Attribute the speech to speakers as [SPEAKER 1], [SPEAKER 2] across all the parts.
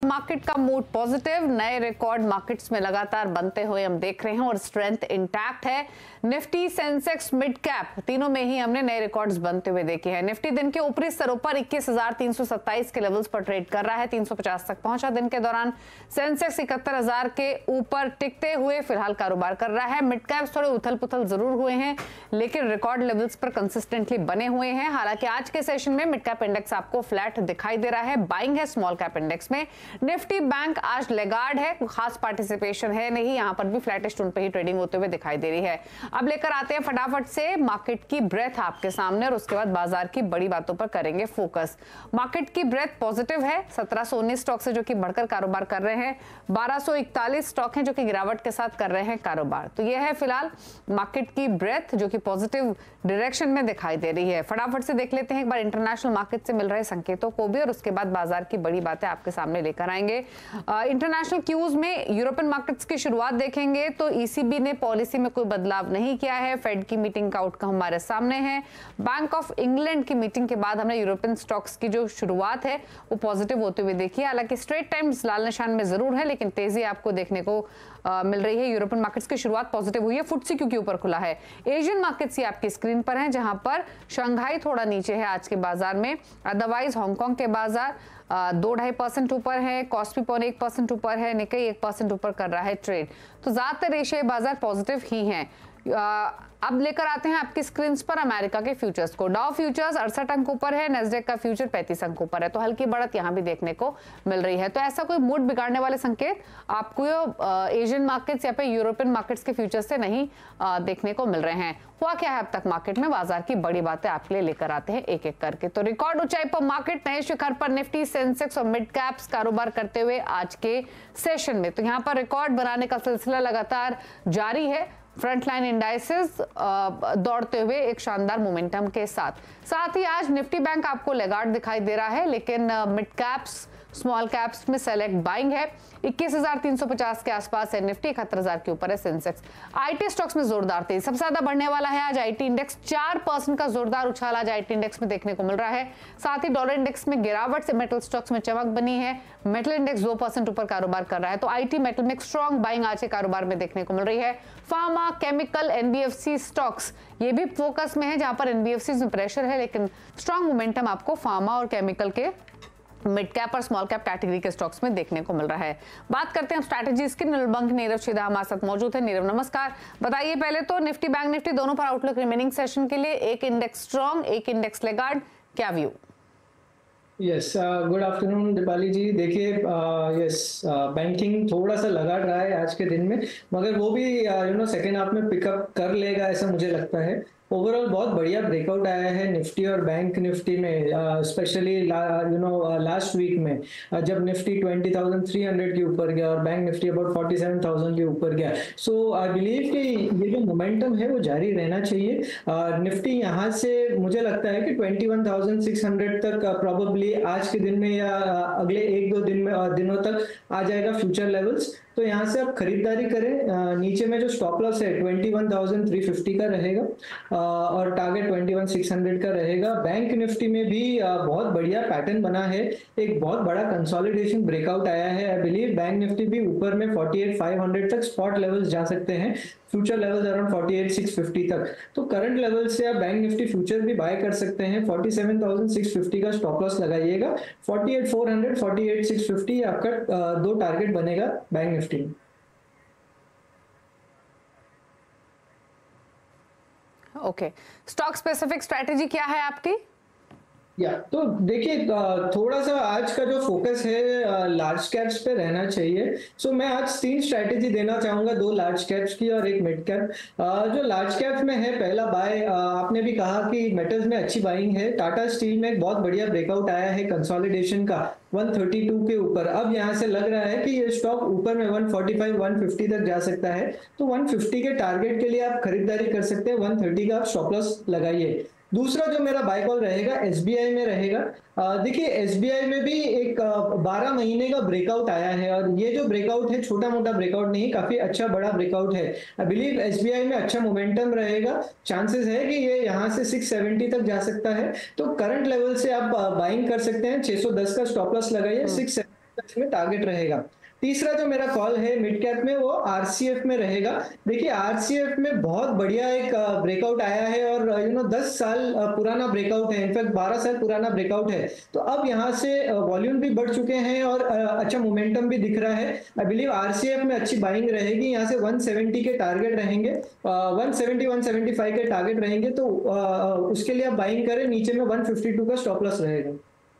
[SPEAKER 1] Market का mood positive, नए record markets में लगातार बनते हुए हम देख रहे हैं और स्ट्रेंथ इंटैक्ट है। निफ्टी, सेंसेक्स, मिड कैप तीनों में ही हमने नए रिकॉर्ड्स बनते हुए देखे हैं। निफ्टी दिन के ऊपरी स्तरों पर 21,327 के लेवल्स पर ट्रेड कर रहा है, 350 तक पहुंचा दिन के दौरान। सेंसेक्स 71,000 के ऊपर टिकते हुए फिलहाल कारोबार कर रहा है। मिड कैप थोड़े उथल पुथल जरूर हुए हैं लेकिन रिकॉर्ड लेवल्स पर कंसिस्टेंटली बने हुए हैं। हालांकि आज के सेशन में मिड कैप इंडेक्स आपको फ्लैट दिखाई दे रहा है, बाइंग है स्मॉल कैप इंडेक्स में। निफ्टी बैंक आज लेगार्ड है, खास पार्टिसिपेशन है नहीं, यहां पर भी फ्लैटिश टोन पे ही ट्रेडिंग होते हुए दिखाई दे रही है। अब लेकर आते हैं फटाफट से मार्केट की ब्रेथ आपके सामने और उसके बाद बाजार की बड़ी बातों पर करेंगे फोकस। मार्केट की ब्रेथ पॉजिटिव है, 1719 स्टॉक से जो कि बढ़कर कारोबार कर रहे हैं, 1241 स्टॉक हैं जो कि गिरावट के साथ कर रहे हैं कारोबार। तो यह है फिलहाल मार्केट की ब्रेथ जो कि पॉजिटिव डायरेक्शन में दिखाई दे रही है। फटाफट से देख लेते हैं एक बार इंटरनेशनल मार्केट से मिल रहे संकेतों को भी और उसके बाद बाजार की बड़ी बातें आपके सामने लेकर आएंगे। इंटरनेशनल क्यूज में यूरोपियन मार्केट्स की शुरुआत देखेंगे तो ईसीबी ने पॉलिसी में कोई बदलाव नहीं किया है। फेड की मीटिंग का आउटकम हमारे सामने है। बैंक ऑफ इंग्लैंड की मीटिंग के बाद हमने यूरोपियन स्टॉक्स की जो शुरुआत है वो पॉजिटिव होते हुए देखी है। हालांकि स्ट्रेट टाइम्स लाल निशान में जरूर है लेकिन तेजी आपको देखने को मिल रही है। यूरोपियन मार्केट्स की शुरुआत पॉजिटिव हुई है, फुटसी क्योंकि ऊपर खुला है। एशियन मार्केट्स ये आपकी स्क्रीन पर हैं जहां पर शंघाई थोड़ा नीचे है आज के बाजार में, अदरवाइज हांगकांग के बाजार 2-2.5% ऊपर है, कॉस्पी 1% ऊपर है, निक्केई 1% ऊपर कर रहा है ट्रेड। तो ज्यादातर एशियाई बाजार पॉजिटिव ही हैं। अब लेकर आते हैं आपकी स्क्रीन पर अमेरिका के फ्यूचर्स को। डाउ फ्यूचर्स 68 अंक ऊपर है, नेस्डेक का फ्यूचर 35 अंक ऊपर है, तो हल्की बढ़त यहां भी देखने को मिल रही है। तो ऐसा कोई मूड बिगाड़ने वाले संकेत आपको एशियन मार्केट्स या फिर यूरोपियन मार्केट्स के फ्यूचर्स से नहीं देखने को मिल रहे हैं। हुआ क्या है अब तक मार्केट में, बाजार की बड़ी बातें आपके लिए लेकर आते हैं एक एक करके। तो रिकॉर्ड ऊंचाई पर मार्केट, नए शिखर पर निफ्टी, सेंसेक्स और मिड कैप्स कारोबार करते हुए आज के सेशन में। तो यहाँ पर रिकॉर्ड बनाने का सिलसिला लगातार जारी है। फ्रंटलाइन इंडाइसेस दौड़ते हुए एक शानदार मोमेंटम के साथ ही आज निफ्टी बैंक आपको लेगार्ड दिखाई दे रहा है लेकिन मिड कैप्स, स्मॉल कैप्स में सेलेक्ट बाइंग है। 21,350 के आसपास है निफ्टी, 71,000 के ऊपर है सेंसेक्स। आईटी स्टॉक्स में जोरदार तेजी, सबसे ज्यादा बढ़ने वाला है आज आईटी इंडेक्स, 4% का जोरदार उछाल आज आईटी इंडेक्स में देखने को मिल रहा है। साथ ही डॉलर इंडेक्स में गिरावट से मेटल स्टॉक्स में चमक बनी है। मेटल इंडेक्स 2% ऊपर कारोबार कर रहा है, तो आईटी मेटल में स्ट्रॉन्ग बाइंग आज के कारोबार में देखने को मिल रही है। फार्मा, केमिकल, एनबीएफसी स्टॉक्स ये भी फोकस में है जहां पर एनबीएफसी में प्रेशर है लेकिन स्ट्रॉन्ग मोमेंटम आपको फार्मा और केमिकल के मिड कैप और स्मॉल कैप कैटेगरी के स्टॉक्स में देखने को मिल रहा है। बात करते हैं स्ट्रैटेजीज की। निर्बंक नीरव सीधा हमारे साथ मौजूद है। नीरव नमस्कार, बताइए पहले तो निफ्टी, बैंक निफ्टी दोनों पर आउटलुक रिमेनिंग सेशन के लिए, एक इंडेक्स स्ट्रॉन्ग, एक इंडेक्स लेगार्ड, क्या view?
[SPEAKER 2] Yes, good afternoon Deepali ji. देखिए, यस, बैंकिंग थोड़ा सा लगा रहा है आज के दिन में, मगर वो भी सेकेंड हाफ में पिकअप कर लेगा ऐसा मुझे लगता है। ओवरऑल बहुत बढ़िया ब्रेकआउट आया है निफ्टी और बैंक निफ्टी में, स्पेशली लास्ट वीक में जब निफ्टी 20,300 के ऊपर गया और बैंक निफ्टी अबाउट 47,000 के ऊपर गया। सो आई बिलीव कि ये जो मोमेंटम है वो जारी रहना चाहिए। निफ्टी यहाँ से मुझे लगता है कि 21,600 तक प्रॉबेबली आज के दिन में या अगले 1-2 दिनों तक आ जाएगा फ्यूचर लेवल्स। तो यहाँ से आप खरीदारी करें। नीचे में जो स्टॉप लॉस है 21,350 का रहेगा और टारगेट 21,600 का रहेगा। बैंक निफ्टी में भी बहुत बढ़िया पैटर्न बना है, एक बहुत बड़ा कंसोलिडेशन ब्रेकआउट आया है। आई बिलीव बैंक निफ्टी भी ऊपर में 48,500 तक स्पॉट लेवल्स जा सकते हैं, फ्यूचर लेवल्स अराउंड 48,650 तक। तो करंट लेवल से आप बैंक निफ्टी फ्यूचर भी बाय कर सकते हैं। 47,650 का स्टॉप लॉस लगाइएगा। 48,400, 48,650 आपका दो टारगेट बनेगा बैंक निफ्टी में।
[SPEAKER 1] ओके, स्टॉक स्पेसिफिक स्ट्रेटेजी क्या है आपकी?
[SPEAKER 2] तो देखिए, थोड़ा सा आज का जो फोकस है लार्ज कैप्स पे रहना चाहिए। सो मैं आज 3 स्ट्रैटेजी देना चाहूंगा, 2 लार्ज कैप्स की और एक मिड कैप। जो लार्ज कैप्स में है, पहला बाय, आपने भी कहा कि मेटल्स में अच्छी बाइंग है। टाटा स्टील में एक बहुत बढ़िया ब्रेकआउट आया है कंसोलिडेशन का 132 के ऊपर। अब यहाँ से लग रहा है कि ये स्टॉक ऊपर में 145, 150 तक जा सकता है, तो 150 के टारगेट के लिए आप खरीदारी कर सकते हैं। 130 का आप स्टॉप लॉस लगाइए। दूसरा जो मेरा बाय कॉल रहेगा एसबीआई में रहेगा। देखिए, एसबीआई में भी एक 12 महीने का ब्रेकआउट आया है और ये जो ब्रेकआउट है छोटा मोटा ब्रेकआउट नहीं, काफी अच्छा बड़ा ब्रेकआउट है। आई बिलीव एसबीआई में अच्छा मोमेंटम रहेगा, चांसेस है कि ये यहाँ से 670 तक जा सकता है। तो करंट लेवल से आप बाइंग कर सकते हैं। 610 का स्टॉप लॉस लगाइए, 670 में टारगेट रहेगा। तीसरा जो मेरा कॉल है मिड कैप में वो आरसीएफ में रहेगा। देखिए आरसीएफ में बहुत बढ़िया एक ब्रेकआउट आया है और 10 साल पुराना ब्रेकआउट है, इनफैक्ट 12 साल पुराना ब्रेकआउट है। तो अब यहाँ से वॉल्यूम भी बढ़ चुके हैं और अच्छा मोमेंटम भी दिख रहा है। आई बिलीव आरसीएफ में अच्छी बाइंग रहेगी। यहाँ से 170 के टारगेट रहेंगे, 170 175 के टारगेट रहेंगे, तो उसके लिए आप बाइंग करें। नीचे में 152 का स्टॉप लॉस रहेगा।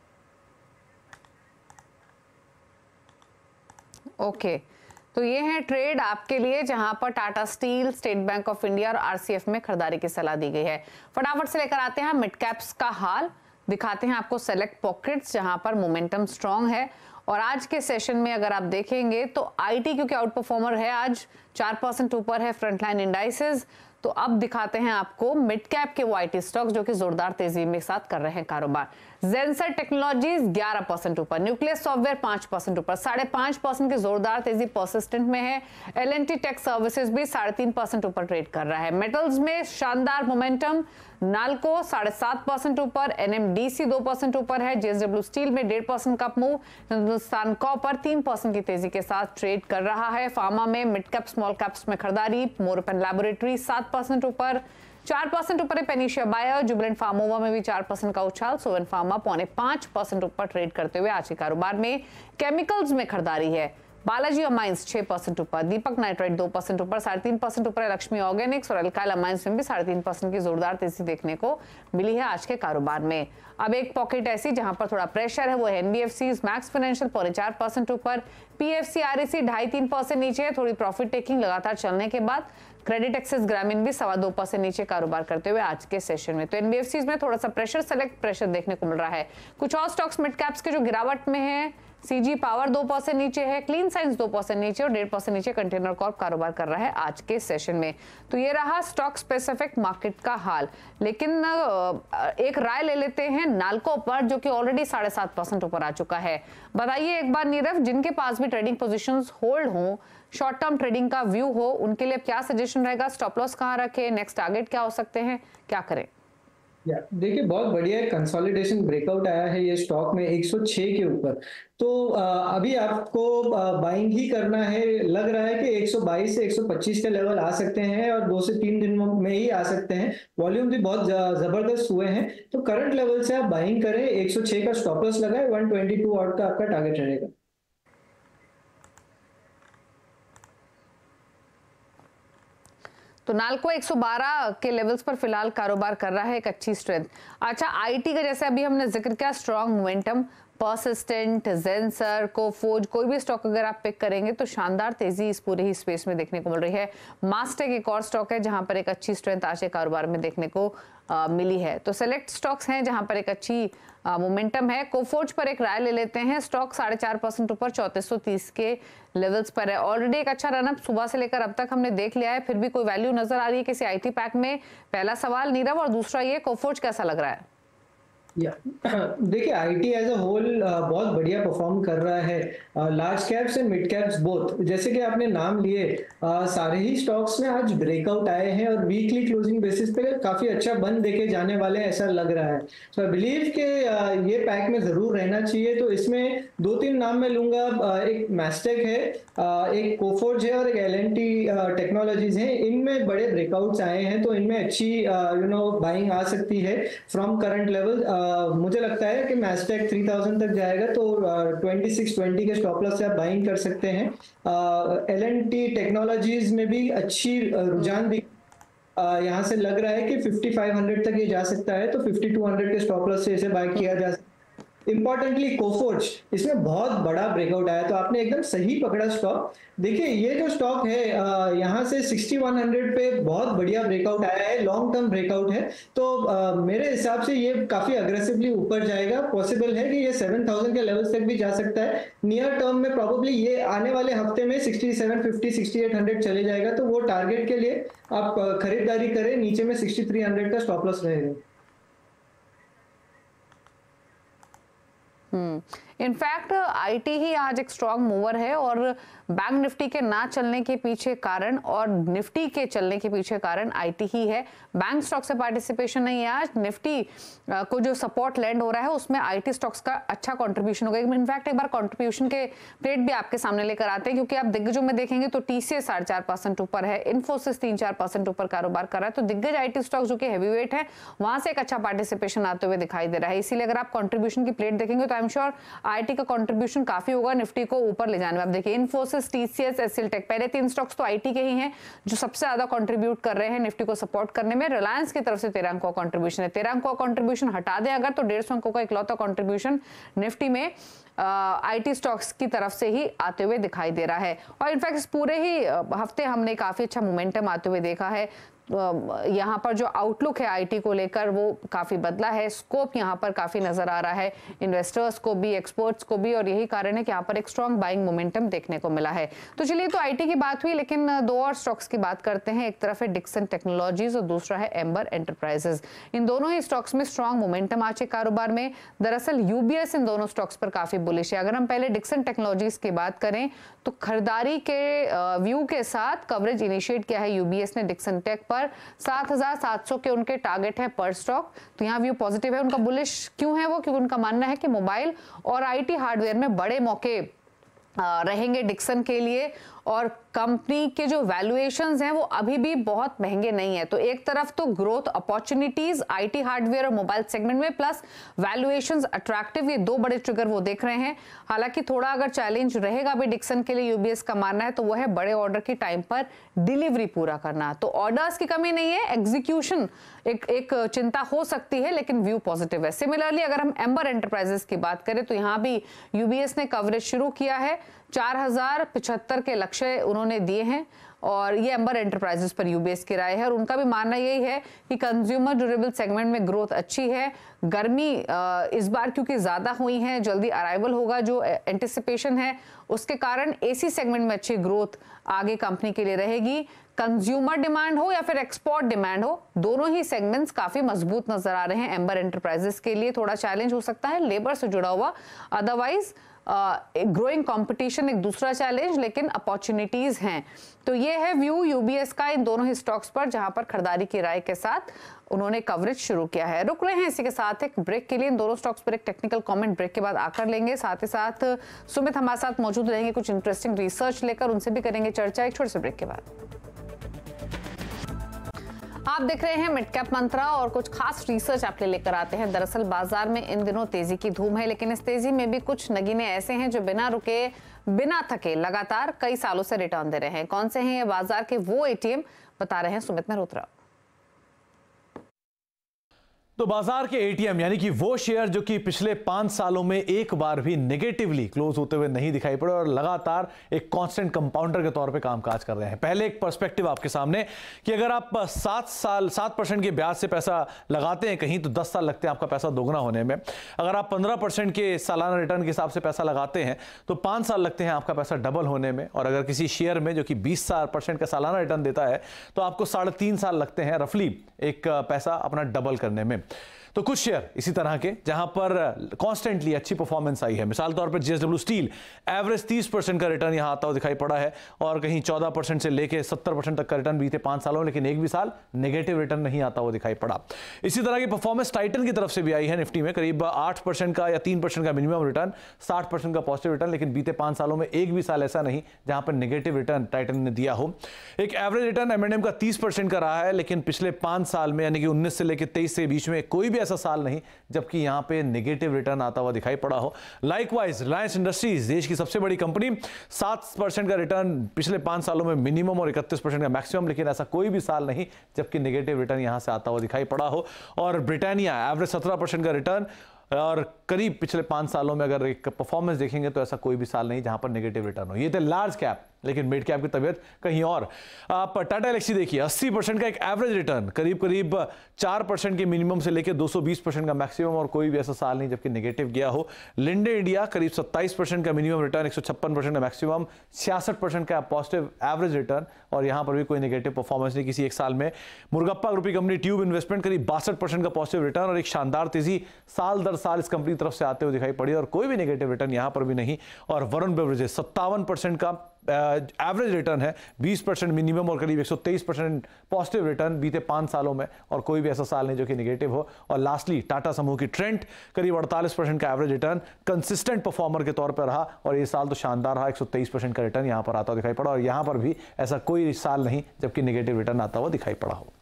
[SPEAKER 1] ओके तो ये है ट्रेड आपके लिए जहां पर Tata steel, state bank of India और आरसीएफ में खरीदारी की सलाह दी गई है। फटाफट से लेकर आते हैं मिड कैप्स का हाल, दिखाते हैं आपको सेलेक्ट पॉकेट्स जहां पर मोमेंटम स्ट्रांग है। और आज के सेशन में अगर आप देखेंगे तो आईटी क्योंकि आउट परफॉर्मर है, आज 4% ऊपर है फ्रंटलाइन इंडाइसेस। तो अब दिखाते हैं आपको मिड कैप के वो आईटी स्टॉक्स जो कि जोरदार तेजी में साथ कर रहे हैं कारोबार। जेंसर टेक्नोलॉजीज 11% ऊपर, न्यूक्लियस सॉफ्टवेयर 5% ऊपर, 5.5% की जोरदार तेजी परसिस्टेंट में है। एलएनटी टेक सर्विसेज भी 3.5% ऊपर ट्रेड कर रहा है। मेटल्स में शानदार मोमेंटम, नाल्को 7.5% ऊपर, एनएमडीसी 2% ऊपर है। जेएसडब्ल्यू स्टील में 1.5% का मूव, हिंदुस्तान कॉपर 3% की तेजी के साथ ट्रेड कर रहा है। फार्मा में मिड कैप स्मॉल कैप्स में खरीदारी, मोरपन लैबोरेटरी 7% ऊपर, 4% ऊपर है पेनिशिया बायो, जुबिलेंट फार्मोवा में भी 4% का उछाल, सोवन फार्मा 5.5% ऊपर ट्रेड करते हुए आज के कारोबार में। केमिकल्स में खरीदारी है, बालाजी अमाइंस 6% ऊपर, दीपक नाइट्राइट 2% ऊपर, 3.5% ऊपर है लक्ष्मी ऑर्गेनिक्स, और अल्काइल अमाइंस में भी 3.5% की जोरदार तेजी देखने को मिली है आज के कारोबार में। अब एक पॉकेट ऐसी जहां पर थोड़ा प्रेशर है वो है एनबीएफसी, मैक्स फाइनेंशियल 4% ऊपर, पीएफसी आरईसी 2.5-3% नीचे है, थोड़ी प्रॉफिट टेकिंग लगातार चलने के बाद। क्रेडिट एक्सेस ग्रामीण भी 2.25% नीचे कारोबार करते हुए आज के सेशन में। तो एनबीएफसी में थोड़ा सा प्रेशर, सेलेक्ट प्रेशर देखने को मिल रहा है। कुछ और स्टॉक्स मिड कैप्स के जो गिरावट में है, सीजी पावर 2% नीचे है, क्लीन साइंस 2% नीचे और 1.5% नीचे कंटेनर कॉर्प कारोबार कर रहा है आज के सेशन में। तो ये रहा स्टॉक स्पेसिफिक मार्केट का हाल। लेकिन एक राय ले लेते हैं नाल्को पर जो कि ऑलरेडी 7.5% ऊपर आ चुका है। बताइए एक बार नीरव, जिनके पास भी ट्रेडिंग पोजीशंस होल्ड हो, शॉर्ट टर्म ट्रेडिंग का व्यू हो, उनके लिए क्या सजेशन रहेगा? स्टॉप लॉस कहां रखें, नेक्स्ट टारगेट क्या हो सकते हैं, क्या करें?
[SPEAKER 2] देखिए बहुत बढ़िया कंसोलिडेशन ब्रेकआउट आया है ये स्टॉक में 106 के ऊपर। तो अभी आपको बाइंग ही करना है। लग रहा है कि 122 से 125 के लेवल आ सकते हैं और 2 से 3 दिन में ही आ सकते हैं। वॉल्यूम भी बहुत जबरदस्त हुए हैं, तो करंट लेवल से आप बाइंग करें। 106 का स्टॉप लॉस लगाए, 122 आउट का आपका टारगेट रहेगा।
[SPEAKER 1] तो नाल्को 112 के लेवल्स पर फिलहाल कारोबार कर रहा है, एक अच्छी स्ट्रेंथ। अच्छा, आईटी का जैसे अभी हमने जिक्र किया, strong momentum, persistent, Zensar, Coforge, कोई भी स्टॉक अगर आप पिक करेंगे तो शानदार तेजी इस पूरे ही स्पेस में देखने को मिल रही है। मास्टेक एक और स्टॉक है जहां पर एक अच्छी स्ट्रेंथ आज के कारोबार में देखने को मिली है। तो सेलेक्ट स्टॉक्स हैं जहां पर एक अच्छी मोमेंटम है। कोफोर्ज पर एक राय ले लेते हैं, स्टॉक 4.5% ऊपर 3430 के लेवल्स पर है। ऑलरेडी एक अच्छा रनअप सुबह से लेकर अब तक हमने देख लिया है, फिर भी कोई वैल्यू नजर आ रही है किसी आईटी पैक में? पहला सवाल नीरव, और दूसरा ये कोफोर्ज कैसा लग रहा है?
[SPEAKER 2] देखिए आईटी एज अ होल बहुत बढ़िया परफॉर्म कर रहा है, large caps and mid caps both. जैसे कि आपने नाम लिए, सारे ही स्टॉक्स में आज ब्रेकआउट आए हैं और वीकली क्लोजिंग बेसिस पे काफी अच्छा बन देके जाने वाले ऐसा लग रहा है। सो आई बिलीव कि ये पैक में जरूर रहना चाहिए। तो इसमें 2-3 नाम मैं लूंगा, एक मैस्टेक है, एक कोफोर्ज है और एक एलएनटी टेक्नोलॉजीज है। इनमें बड़े ब्रेकआउट्स आए हैं, तो इनमें अच्छी बाइंग आ सकती है फ्रॉम करंट लेवल। मुझे लगता है कि मैस्टेक 3000 तक जाएगा, तो 2620 के स्टॉप लॉस से आप बाइंग कर सकते हैं। एलएनटी टेक्नोलॉजीज में भी अच्छी रुझान दिख, यहाँ से लग रहा है कि 5500 तक ये जा सकता है, तो 5200 के स्टॉप लॉस से इसे बाय किया जा सकता है। इंपॉर्टेंटली कोफोर्ज, इसमें बहुत बड़ा ब्रेकआउट आया, तो आपने एकदम सही पकड़ा स्टॉक। देखिए ये जो स्टॉक है यहाँ से 6100 पे बहुत बढ़िया ब्रेकआउट आया है, लॉन्ग टर्म ब्रेकआउट है। तो मेरे हिसाब से ये काफी अग्रेसिवली ऊपर जाएगा। पॉसिबल है कि ये 7000 के लेवल्स तक भी जा सकता है। नियर टर्म में प्रॉब्ली ये आने वाले हफ्ते में 6750 6800 चले जाएगा, तो वो टारगेट के लिए आप खरीदारी करें। नीचे में 6300 का स्टॉप लॉस रहेगा।
[SPEAKER 1] इनफैक्ट आईटी ही आज एक स्ट्रांग मूवर है और बैंक निफ्टी के ना चलने के पीछे कारण और निफ्टी के चलने के पीछे कारण आईटी ही है। बैंक स्टॉक से पार्टिसिपेशन नहीं है आज। निफ्टी को जो सपोर्ट लैंड हो रहा है उसमें आईटी स्टॉक्स का अच्छा कंट्रीब्यूशन होगा। इनफैक्ट एक बार कंट्रीब्यूशन के रेट भी आपके सामने लेकर आते हैं, क्योंकि आप दिग्गजों में देखेंगे तो टीसीएस 4.5% ऊपर है, इन्फोसिस 3-4% ऊपर कारोबार कर रहा है। तो दिग्गज आईटी स्टॉक जो कि हैवीवेट है वहां से एक अच्छा पार्टिसिपेशन आते हुए दिखाई दे रहा है। इसीलिए अगर आप कंट्रीब्यूशन की प्लेट देखेंगे तो आई एम श्योर आईटी का कंट्रीब्यूशन काफी होगा निफ्टी को ऊपर ले जाने में। आप देखिए इन्फोसिस, टीसीएस, एसएल टेक, पहले 3 स्टॉक्स तो आईटी के ही हैं जो सबसे ज्यादा कंट्रीब्यूट कर रहे हैं निफ्टी को सपोर्ट करने में। रिलायंस की तरफ से 13 अंकों का कंट्रीब्यूशन है। 13 अंकों का कंट्रीब्यूशन हटा दें अगर, तो 150 अंकों का इकलौता कंट्रीब्यूशन निफ्टी में आईटी स्टॉक्स की तरफ से ही आते हुए दिखाई दे रहा है। और इनफैक्ट इस पूरे ही हफ्ते हमने काफी अच्छा मोमेंटम आते हुए देखा है। यहाँ पर जो आउटलुक है आईटी को लेकर वो काफी बदला है। स्कोप यहाँ पर काफी नजर आ रहा है इन्वेस्टर्स को भी, एक्सपर्ट्स को भी, और यही कारण है कि यहाँ पर एक स्ट्रॉन्ग बाइंग मोमेंटम देखने को मिला है। तो चलिए, तो आईटी की बात हुई, लेकिन 2 और स्टॉक्स की बात करते हैं। एक तरफ है डिक्सन टेक्नोलॉजीज और दूसरा है एम्बर एंटरप्राइजेज। इन दोनों ही स्टॉक्स में स्ट्रॉन्ग मोमेंटम आज के कारोबार में। दरअसल यूबीएस इन दोनों स्टॉक्स पर काफी बुलिश है। अगर हम पहले डिक्सन टेक्नोलॉजीज की बात करें तो खरीदारी के व्यू के साथ कवरेज इनिशिएट किया है यूबीएस ने डिक्सन टेक पर। 7,700 के उनके टारगेट है पर स्टॉक। तो यहाँ व्यू पॉजिटिव है। उनका बुलिश क्यों है वो? क्योंकि उनका मानना है कि मोबाइल और आईटी हार्डवेयर में बड़े मौके रहेंगे डिक्सन के लिए, और कंपनी के जो वैल्यूएशंस हैं वो अभी भी बहुत महंगे नहीं है। तो एक तरफ तो ग्रोथ अपॉर्चुनिटीज आईटी हार्डवेयर और मोबाइल सेगमेंट में, प्लस वैल्यूएशंस अट्रैक्टिव, ये 2 बड़े ट्रिगर वो देख रहे हैं। हालांकि थोड़ा अगर चैलेंज रहेगा भी डिक्सन के लिए, यूबीएस का मानना है, तो वो है बड़े ऑर्डर की टाइम पर डिलीवरी पूरा करना। तो ऑर्डर्स की कमी नहीं है, एग्जीक्यूशन एक चिंता हो सकती है, लेकिन व्यू पॉजिटिव है। सिमिलरली अगर हम एम्बर एंटरप्राइजेस की बात करें तो यहाँ भी यूबीएस ने कवरेज शुरू किया है। 4075 के लक्ष्य उन्होंने दिए हैं और ये एम्बर एंटरप्राइजेस पर यूबीएस की राय है। और उनका भी मानना यही है कि कंज्यूमर ड्यूरेबल सेगमेंट में ग्रोथ अच्छी है। गर्मी इस बार क्योंकि ज्यादा हुई है, जल्दी अराइवल होगा जो एंटिसिपेशन है, उसके कारण एसी सेगमेंट में अच्छी ग्रोथ आगे कंपनी के लिए रहेगी। कंज्यूमर डिमांड हो या फिर एक्सपोर्ट डिमांड हो, दोनों ही सेगमेंट्स काफी मजबूत नजर आ रहे हैं एम्बर एंटरप्राइजेस के लिए। थोड़ा चैलेंज हो सकता है लेबर से जुड़ा हुआ, अदरवाइज ग्रोइंग कंपटीशन एक दूसरा चैलेंज, लेकिन अपॉर्चुनिटीज हैं। तो ये है व्यू यूबीएस का इन दोनों ही स्टॉक्स पर, जहां पर खरीदारी की राय के साथ उन्होंने कवरेज शुरू किया है। रुक रहे हैं इसी के साथ एक ब्रेक के लिए। इन दोनों स्टॉक्स पर एक टेक्निकल कमेंट ब्रेक के बाद आकर लेंगे। साथ ही साथ सुमित हमारे साथ मौजूद रहेंगे कुछ इंटरेस्टिंग रिसर्च लेकर, उनसे भी करेंगे चर्चा एक छोटे से ब्रेक के बाद। आप देख रहे हैं मिड कैप मंत्रा और कुछ खास रिसर्च आपके लेकर आते हैं। दरअसल बाजार में इन दिनों तेजी की धूम है, लेकिन इस तेजी में भी कुछ नगीने ऐसे हैं जो बिना रुके, बिना थके लगातार कई सालों से रिटर्न दे रहे हैं। कौन से हैं ये बाजार के वो एटीएम, बता रहे हैं सुमित मल्होत्रा।
[SPEAKER 3] तो बाजार के एटीएम यानी कि वो शेयर जो कि पिछले 5 सालों में एक बार भी नेगेटिवली क्लोज होते हुए नहीं दिखाई पड़े और लगातार एक कांस्टेंट कंपाउंडर के तौर पे कामकाज कर रहे हैं। पहले एक पर्सपेक्टिव आपके सामने कि अगर आप 7% के ब्याज से पैसा लगाते हैं कहीं, तो 10 साल लगते हैं आपका पैसा दोगुना होने में। अगर आप 15% के सालाना रिटर्न के हिसाब से पैसा लगाते हैं तो 5 साल लगते हैं आपका पैसा डबल होने में। और अगर किसी शेयर में जो कि 20% का सालाना रिटर्न देता है तो आपको 3.5 साल लगते हैं रफली एक पैसा अपना डबल करने में। तो कुछ शेयर इसी तरह के जहां पर कॉन्स्टेंटली अच्छी परफॉर्मेंस आई है। मिसाल तौर पर जेएसडब्ल्यू स्टील एवरेज 30% का रिटर्न यहां आता हुआ दिखाई पड़ा है, और कहीं 14% से लेकर 70% तक का रिटर्न बीते 5 सालों में, लेकिन एक भी साल नेगेटिव रिटर्न नहीं आता हुआ दिखाई पड़ा। इसी तरह की परफॉर्मेंस टाइटन की तरफ से भी आई है। निफ्टी में करीब 8% का या 3% का मिनिमम रिटर्न, 60% का पॉजिटिव रिटर्न, लेकिन बीते 5 सालों में एक भी साल ऐसा नहीं जहां पर नेगेटिव रिटर्न टाइटन ने दिया हो। एक एवरेज रिटर्न एम&एम का 30% का रहा है, लेकिन पिछले 5 साल में यानी कि 19 से लेकर 23 के बीच में कोई भी ऐसा साल नहीं जबकि यहां पे नेगेटिव रिटर्न आता हुआ दिखाई पड़ा हो। लाइकवाइज रिलायंस इंडस्ट्रीज, देश की सबसे बड़ी कंपनी, 7% का रिटर्न पिछले 5 सालों में मिनिमम और 31% का मैक्सिमम, लेकिन ऐसा कोई भी साल नहीं जबकि नेगेटिव रिटर्न यहां से आता हुआ दिखाई पड़ा हो। और ब्रिटानिया एवरेज 17% का रिटर्न, और करीब पिछले 5 सालों में अगर एक परफॉर्मेंस देखेंगे तो ऐसा कोई भी साल नहीं जहां पर नेगेटिव रिटर्न हो। ये थे लार्ज कैप, लेकिन मिड कैप की तबीयत कहीं और। आप टाटा एल्क्सी देखिए, 80% का एक एवरेज रिटर्न, करीब 4% के मिनिमम से लेकर 220% का मैक्सिमम, और कोई भी ऐसा साल नहीं जबकि नेगेटिव गया हो। लिंडे इंडिया करीब 27% का मिनिमम रिटर्न, 156% का मैक्सिमम, 66% का पॉजिटिव एवरेज रिटर्न, और यहां पर भी कोई नेगेटिव परफॉर्मेंस नहीं किसी एक साल में। मुर्गप्पा ग्रुप की कंपनी ट्यूब इन्वेस्टमेंट करीब 62% का पॉजिटिव रिटर्न और एक शानदार तेजी साल दर साल इस कंपनी की तरफ से आते हुए दिखाई पड़ी और कोई भी नेगेटिव रिटर्न यहां पर भी नहीं। और वरुण बेवरेजेस 57% का एवरेज रिटर्न है, 20% मिनिमम और करीब 123% पॉजिटिव रिटर्न बीते 5 सालों में, और कोई भी ऐसा साल नहीं जो कि नेगेटिव हो। और लास्टली टाटा समूह की ट्रेंड करीब 48% का एवरेज रिटर्न कंसिस्टेंट परफॉर्मर के तौर पर रहा, और ये साल तो शानदार रहा, 123% का रिटर्न यहां पर आता हुआ दिखाई पड़ा। और यहां पर भी ऐसा कोई साल नहीं जबकि नेगेटिव रिटर्न आता हुआ दिखाई पड़ा हो।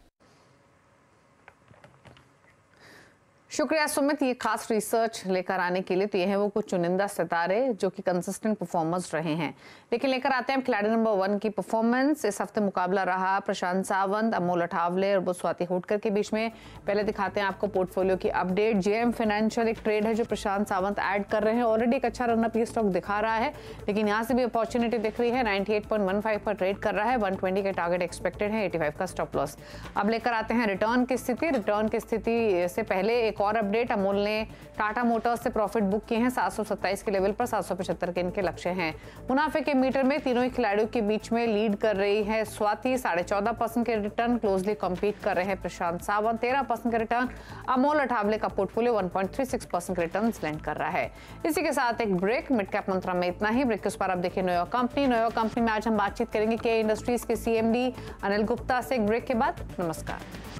[SPEAKER 1] शुक्रिया सुमित, ये खास रिसर्च लेकर आने के लिए। तो ये है वो कुछ चुनिंदा सितारे जो कि कंसिस्टेंट परफॉर्मर्स रहे हैं। लेकिन लेकर आते हैं खिलाड़ी नंबर 1 की परफॉर्मेंस। इस हफ्ते मुकाबला रहा प्रशांत सावंत, अमोल अठावले और स्वाति होटकर के बीच में। पहले दिखाते हैं आपको पोर्टफोलियो की अपडेट। जेएम फाइनेंशियल एक ट्रेड है जो प्रशांत सावंत ऐड कर रहे हैं। ऑलरेडी एक अच्छा रनअप ये स्टॉक दिखा रहा है, लेकिन यहाँ से भी अपॉर्चुनिटी दिख रही है। 98.15 पर ट्रेड कर रहा है, 120 के टारगेट एक्सपेक्टेड है, 85 का स्टॉप लॉस। अब लेकर आते हैं रिटर्न की स्थिति। रिटर्न की स्थिति से पहले एक और अपडेट। अमोल ने टाटा मोटर्स से प्रॉफिट बुक किए हैं 727 के लेवल पर, 775 के इनके लक्ष्य हैं। मुनाफे के मीटर में तीनों ही खिलाड़ियों के बीच में लीड कर रही है स्वाति, 14.5% के रिटर्न। क्लोजली कम्पीट कर रहे हैं प्रशांत सावंत, 13% का रिटर्न। अमोल अठावले का पोर्टफोलियो 1.36% के रिटर्न लैंड कर रहा है। इसी के साथ एक ब्रेक। मिड कैप मंत्रा में इतना ही। ब्रेक के उस पर आप देखिए न्यूयॉर्क कंपनी। न्यूयॉर्क कंपनी में आज हम बातचीत करेंगे के इंडस्ट्रीज के CMD अनिल गुप्ता से एक ब्रेक के बाद। नमस्कार।